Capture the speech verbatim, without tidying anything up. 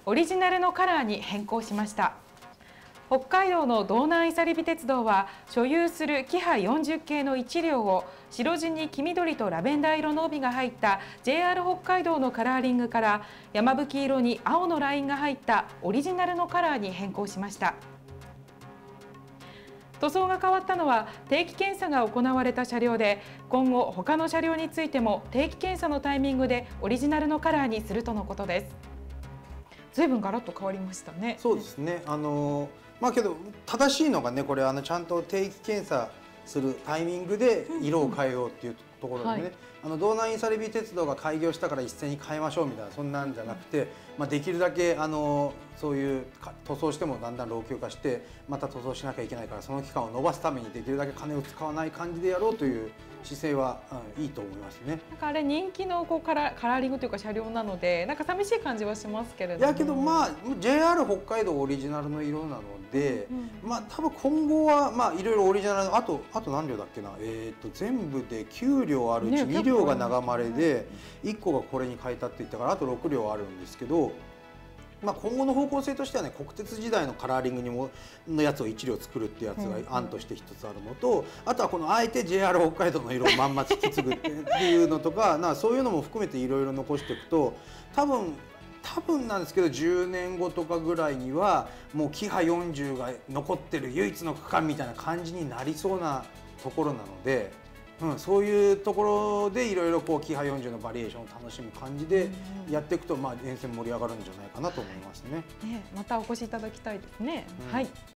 オリジナルのカラーに変更しました。北海道の道南いさりび鉄道は所有するキハよんじゅっ系のいち両を白地に黄緑とラベンダー色の帯が入った ジェイアール 北海道のカラーリングから山吹色に青のラインが入ったオリジナルのカラーに変更しました。塗装が変わったのは定期検査が行われた車両で、今後他の車両についても定期検査のタイミングでオリジナルのカラーにするとのことです。ずいぶんガラッと変わりましたね。 そうですね。あのまあけど正しいのがね、これあのちゃんと定期検査するタイミングで色を変えようっていうところでね、はい、あの道南いさりび鉄道が開業したから一斉に変えましょうみたいなそんなんじゃなくて、まあ、できるだけあのそういう塗装してもだんだん老朽化してまた塗装しなきゃいけないから、その期間を延ばすためにできるだけ金を使わない感じでやろうという姿勢は、うん、いいと思いますね。 なんかあれ人気のこうカラカラーリングというか車両なので、なんか寂しい感じはしますけれども。 いやけどまあ ジェイアール 北海道オリジナルの色なので、うん、まあ多分今後はまあいろいろオリジナルのあとあと何両だっけな、えっと全部できゅう両あるうちに両が長丸でいっこがこれに変えたって言ったからあとろく両あるんですけど。まあ今後の方向性としてはね、国鉄時代のカラーリングにものやつをいち両作るっていうやつが案として一つあるのと、あとはこのあえて ジェイアール 北海道の色をまんま引き継ぐっていうのとかな、そういうのも含めていろいろ残していくと、多分多分なんですけどじゅうねんごとかぐらいにはもうキハよんじゅうが残ってる唯一の区間みたいな感じになりそうなところなので。うん、そういうところでいろいろこうキハよんじゅうのバリエーションを楽しむ感じでやっていくと、まあ沿線盛り上がるんじゃないかなと思いますね。 ね、またお越しいただきたいですね。うん、はい。